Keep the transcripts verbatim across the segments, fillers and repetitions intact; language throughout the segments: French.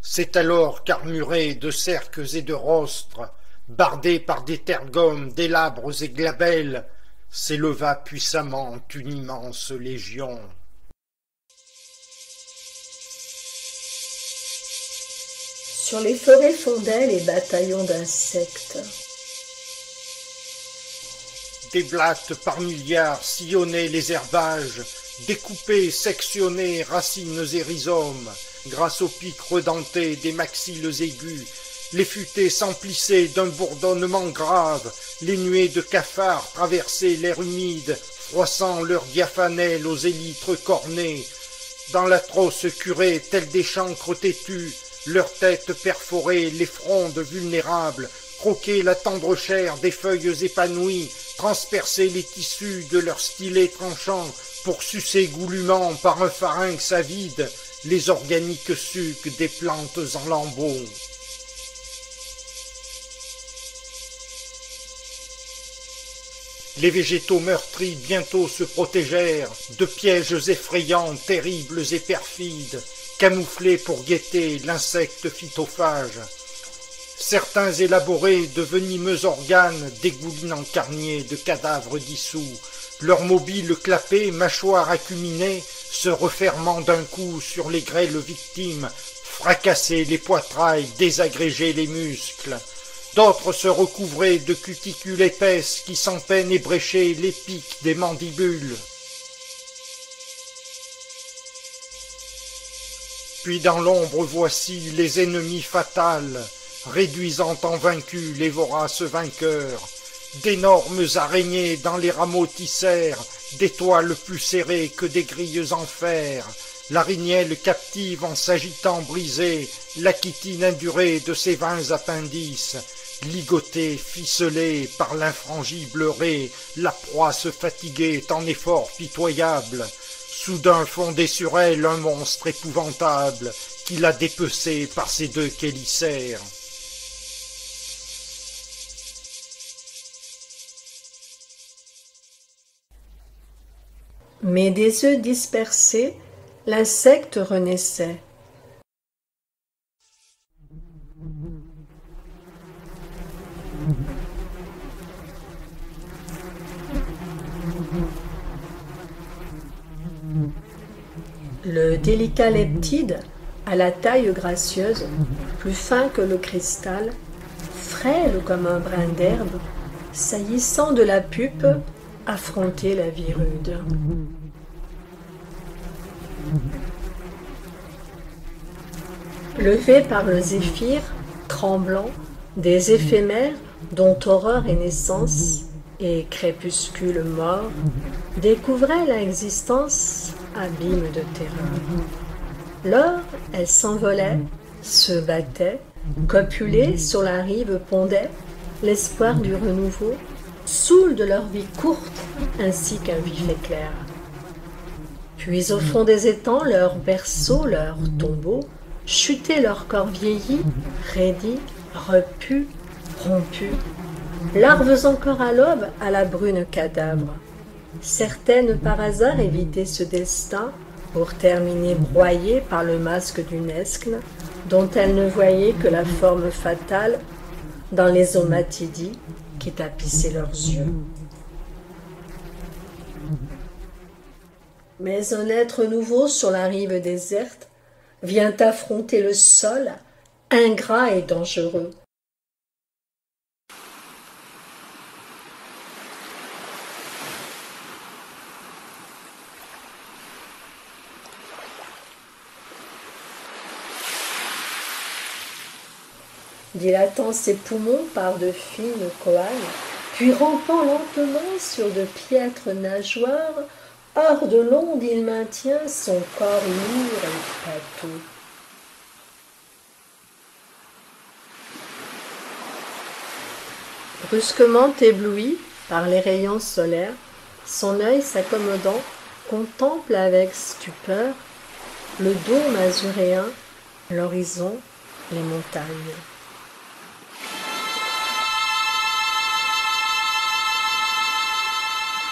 C'est alors qu'armuré de cerques et de rostres, bardé par des tergomes, des labres et glabelles, s'éleva puissamment une immense légion. Sur les forêts fondaient les bataillons d'insectes. Des blattes par milliards sillonnaient les herbages, découpés, sectionnés, racines et rhizomes, grâce aux pics redentés des maxilles aigus. Les futaies s'emplissaient d'un bourdonnement grave, les nuées de cafards traversaient l'air humide, froissant leurs diaphanelles aux élytres cornés. Dans l'atroce curée, tels des chancres têtus, leurs têtes perforées, les frondes vulnérables, croquaient la tendre chair des feuilles épanouies, transperçaient les tissus de leurs stylets tranchants, pour sucer goulûment par un pharynx avide les organiques sucs des plantes en lambeaux. Les végétaux meurtris bientôt se protégèrent de pièges effrayants, terribles et perfides, camouflés pour guetter l'insecte phytophage. Certains élaborés de venimeux organes dégoulinant carniers de cadavres dissous, leurs mobiles clapés, mâchoires acuminées, se refermant d'un coup sur les grêles victimes, fracassaient les poitrails, désagrégeaient les muscles. D'autres se recouvraient de cuticules épaisses qui sans peine ébréchaient les pics des mandibules. Puis dans l'ombre voici les ennemis fatals, réduisant en vaincus les voraces vainqueurs, d'énormes araignées dans les rameaux tissèrent, des toiles plus serrées que des grilles en fer, l'arignelle captive en s'agitant brisée, la chitine indurée de ses vains appendices, ligotée, ficelée par l'infrangible raie, la proie se fatiguait en efforts pitoyables. Soudain fondait sur elle un monstre épouvantable, qui la dépecée par ses deux chélicères. Mais des œufs dispersés, l'insecte renaissait. Le délicat leptide, à la taille gracieuse, plus fin que le cristal, frêle comme un brin d'herbe, saillissant de la pupe, affrontait la vie rude. Levé par le zéphyr, tremblant, des éphémères dont horreur et naissance et crépuscule mort découvraient l'existence, abîme de terreur. Lors, elles s'envolaient, se battaient, copulées sur la rive pondaient, l'espoir du renouveau, saoules de leur vie courte ainsi qu'un vif éclair. Puis au fond des étangs, leurs berceaux, leurs tombeaux, chutaient leur corps vieillis, raidis, repus, rompus, larves encore à l'aube à la brune cadavre. Certaines par hasard évitaient ce destin pour terminer broyées par le masque d'une escle dont elles ne voyaient que la forme fatale dans les omatidis qui tapissaient leurs yeux. Mais un être nouveau sur la rive déserte vient affronter le sol, ingrat et dangereux. Dilatant ses poumons par de fines coagues, puis rampant lentement sur de piètres nageoires, hors de l'onde il maintient son corps lourd et pâteux. Brusquement ébloui par les rayons solaires, son œil s'accommodant contemple avec stupeur le dôme azuréen, l'horizon, les montagnes.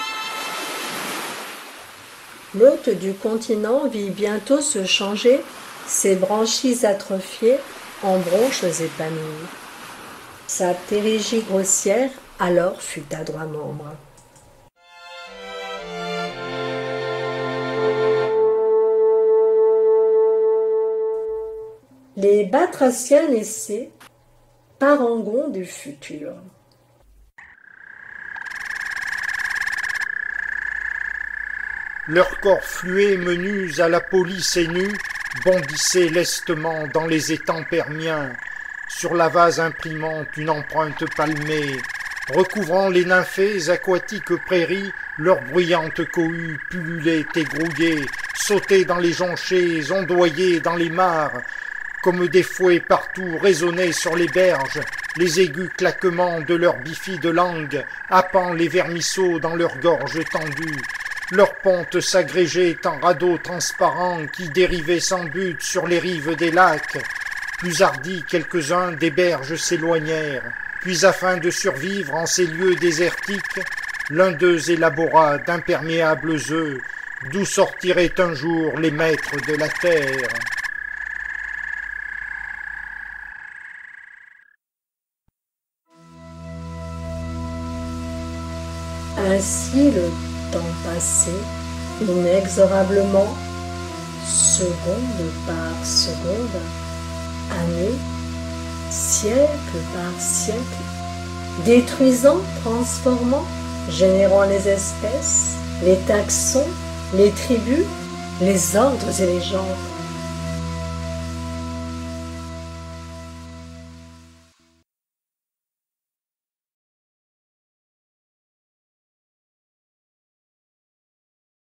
L'hôte du continent vit bientôt se changer ses branchies atrophiées en bronches épanouies. Sa ptérygie grossière alors fut à droit membre. Les batraciens naissaient, parangons du futur. Leurs corps fluets menus à la police et nus bondissaient lestement dans les étangs permiens, sur la vase imprimante une empreinte palmée, recouvrant les nymphées aquatiques prairies, leurs bruyantes cohues pullulaient et grouillaient, sautaient dans les jonchées, ondoyaient dans les mares, comme des fouets partout résonnaient sur les berges, les aigus claquements de leurs bifides langues, happant les vermisseaux dans leurs gorges tendues. Leurs pontes s'agrégeaient en radeaux transparents qui dérivaient sans but sur les rives des lacs. Plus hardis, quelques-uns des berges s'éloignèrent. Puis, afin de survivre en ces lieux désertiques, l'un d'eux élabora d'imperméables œufs, d'où sortiraient un jour les maîtres de la terre. Ainsi le temps passait, inexorablement, seconde par seconde, année, siècle par siècle, détruisant, transformant, générant les espèces, les taxons, les tribus, les ordres et les genres.